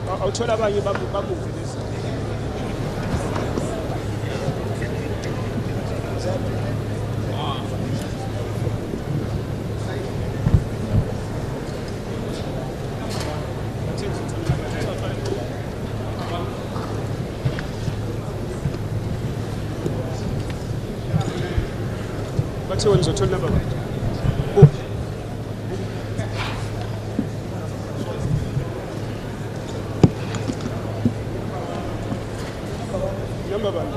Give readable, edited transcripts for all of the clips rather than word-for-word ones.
awuthola abanye bamuve lezi bathe wena uzothola number 1 number 1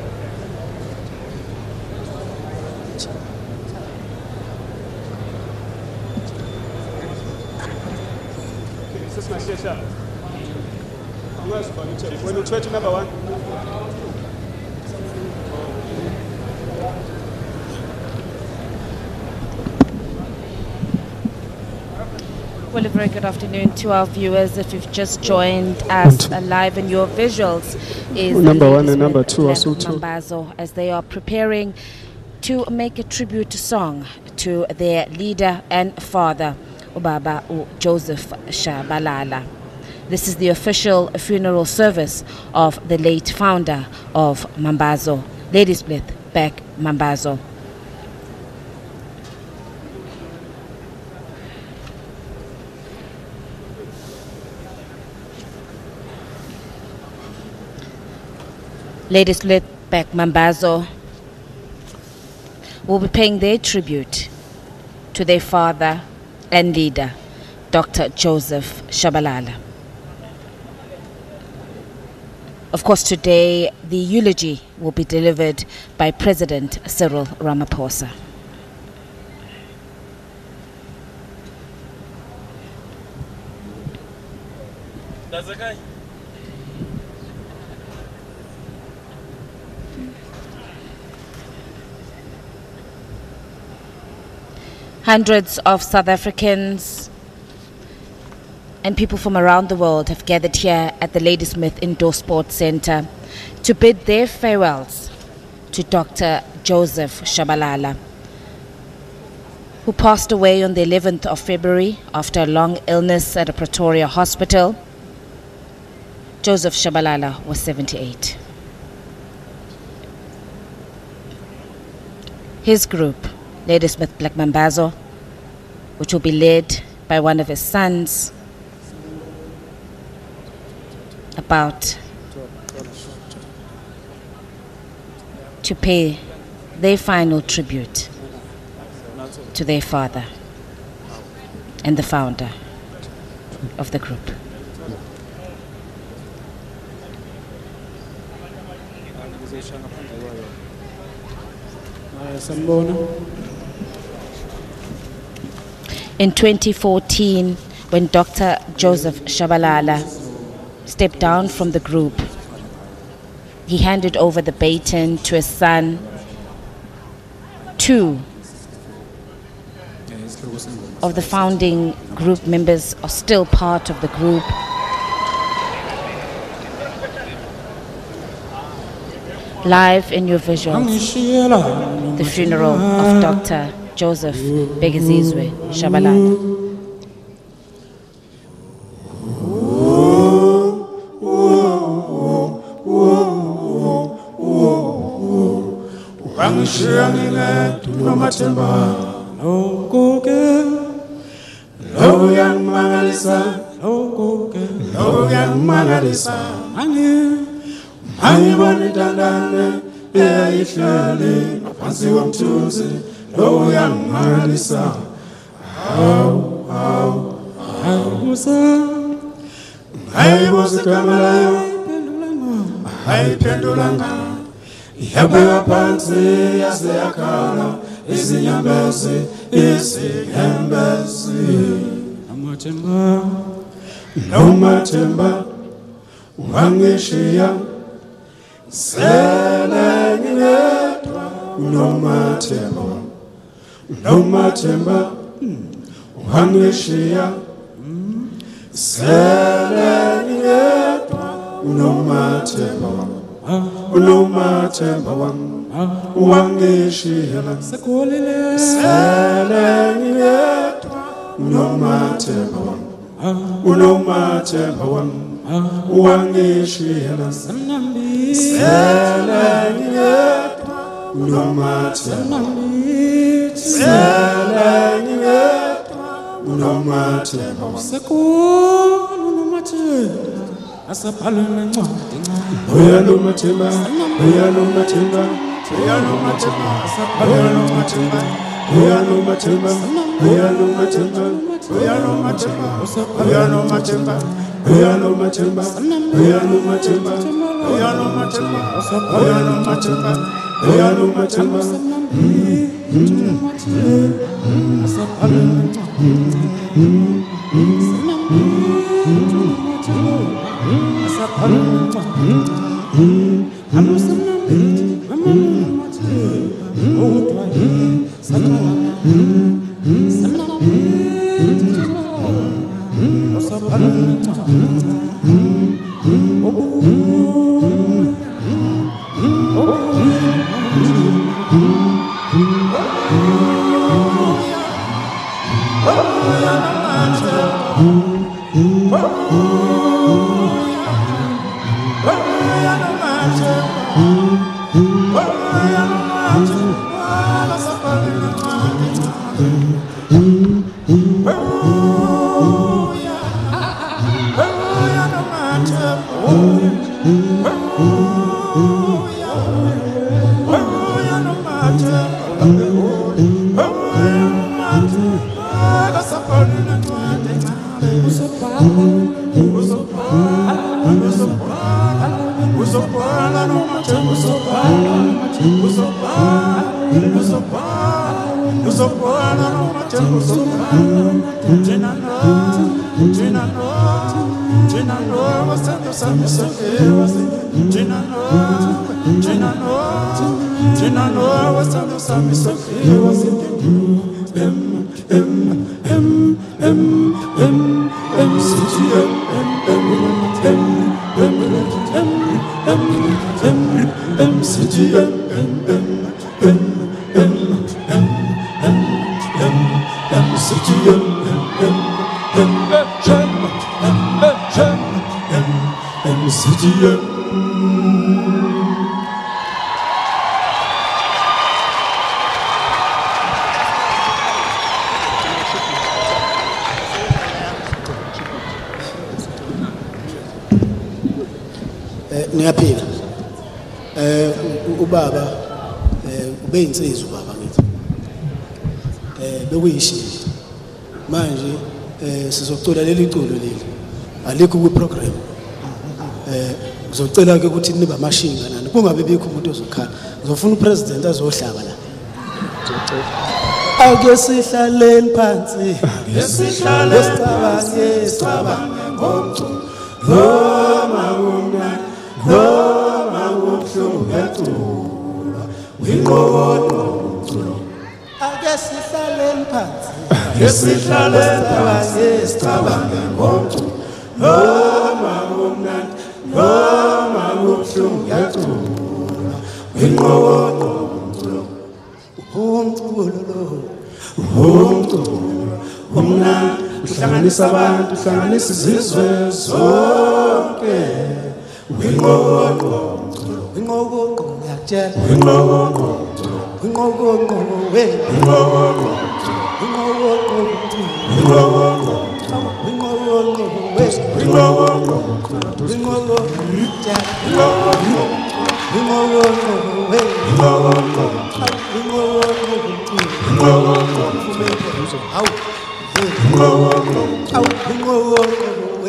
sesingashesha angazi bani wena uthwethe number 1 Well, a very good afternoon to our viewers. If you've just joined us live in your visuals, is number 1 and number 2 Black also too. Mambazo, as they are preparing to make a tribute song to their leader and father, Ubaba Joseph Shabalala. This is the official funeral service of the late founder of Mambazo, Ladysmith Black Mambazo. Ladysmith Black Mambazo will be paying their tribute to their father and leader, Dr. Joseph Shabalala. Of course, today the eulogy will be delivered by President Cyril Ramaphosa. That's okay. Hundreds of South Africans and people from around the world have gathered here at the Ladysmith Indoor Sports Centre to bid their farewells to Dr. Joseph Shabalala, who passed away on the 11th of February after a long illness at a Pretoria hospital. Joseph Shabalala was 78. His group, Ladysmith Black Mambazo, which will be led by one of his sons, about to pay their final tribute to their father and the founder of the group. In 2014, when Dr. Joseph Shabalala stepped down from the group, he handed over the baton to his son. Two of the founding group members are still part of the group. Live in your visuals, the funeral of Dr. Joseph Begazizwe Shabalala. wangishila selengiyedwa unomathemba selengiyedwa unomathemba usekhona unomathemba asabhalwe nencwadi uyanomathemba uyanomathemba uyanomathemba uyanomathemba uyanomathemba uyanomathemba uyanomathemba uyanomathemba uyanomathemba uyanomathemba uyanomathemba uyanomathemba uyanomathemba Niyaphila ubaba ubeyinsizwa baba ngithi bekuyishilo manje sizocula leli culo leli alikho ku program ngizocela ke ukuthi nibe amashinga nani kungabe bikho umuntu ozokhala ngizofuna upresident azohlaba la ake sihlaleni phansi Ngesihlale sicabange ngomculo noma ubuhlungu beculo winqobo umculo ake sihlaleni phansi ngesihlale sicabange ngomculo noma ubuhlungu beculo winqobo umculo umnandi uhlanganisa abantu uhlanganisa izizwe zonke winqobo winqobo ngiyakutshela winqobo winqobo we winqobo winqobo winqobo winqobo we winqobo winqobo ngiyakutshela winqobo we winqobo awu awu winqobo we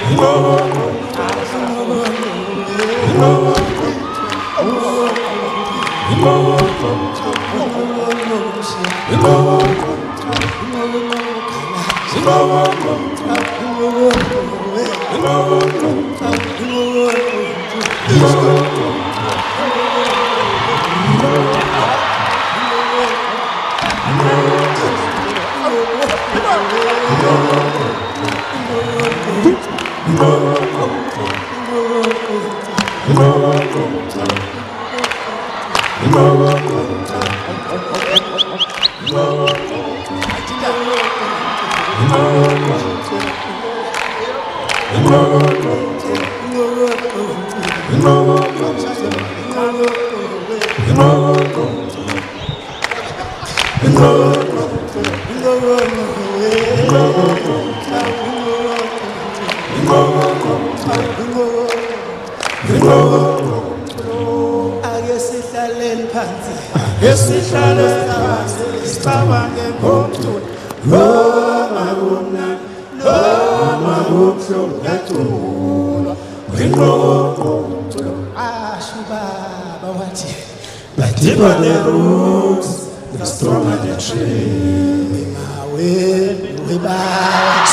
The deeper the roots, the stronger the tree. My way, we back.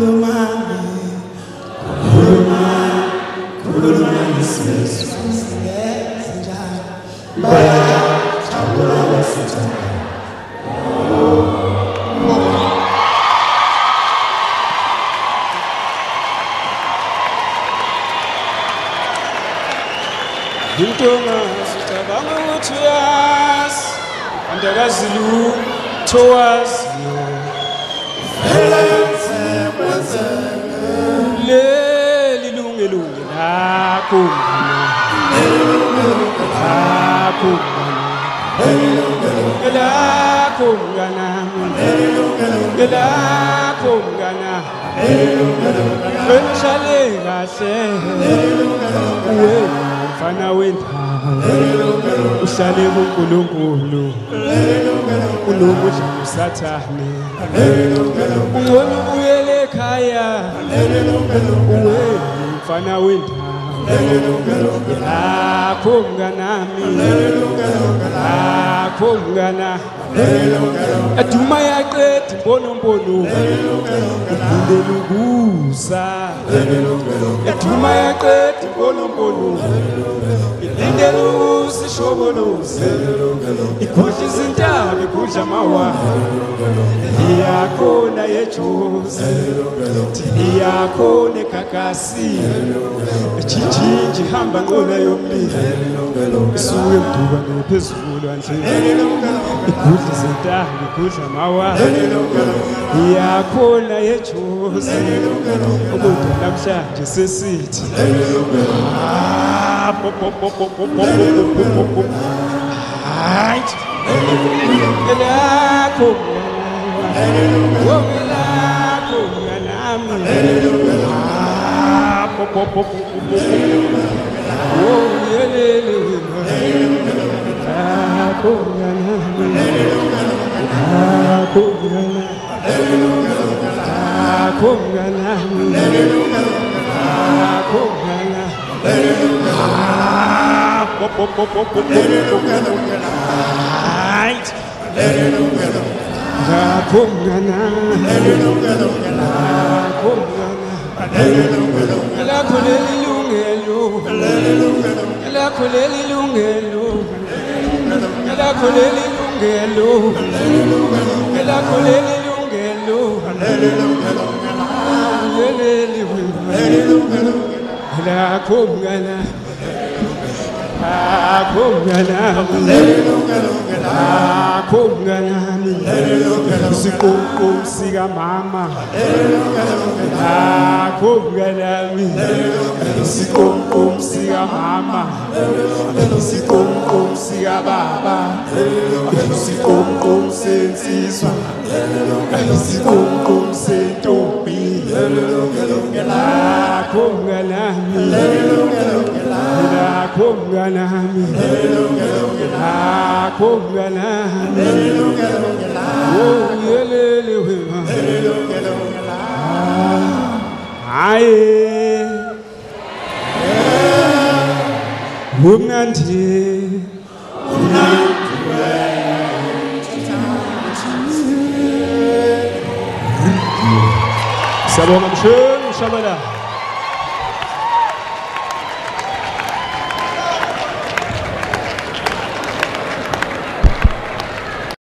Intonga sicabanga ukuthi uyazi andakazilu towards you leli lungelunge lakho lakho mngana lakho mngana benishale kahle mfana wendalo uhlale kuNkulunkulu unomudla usathane ungcono ubuyele ekhaya uwe mfana wendalo lakho mnganami lakho mngana aduma yaqeda imbonombono uphindela ukusa aduma yaqeda imbonombono ilindele usishoboloze ikudla izintaba ikudla amawa iyakhona yejozi iyakhona egagasi ejinjinji ihamba nqola yomlilo isuke mduba nephezulu nje ikudla izintaba ikudla amawa iyakhona yejozi umuntu namhlanje sesithi right lakho lakho nami yelele lakho nami lakho nami Sikum siga mama sikum siga mama sikum siga baba sikum sensizwa sikum sentombi lakho mnganami lakho mnganami lakho mnganami oh yelele wena hayi umnandi sabonga mshoni Shabalala.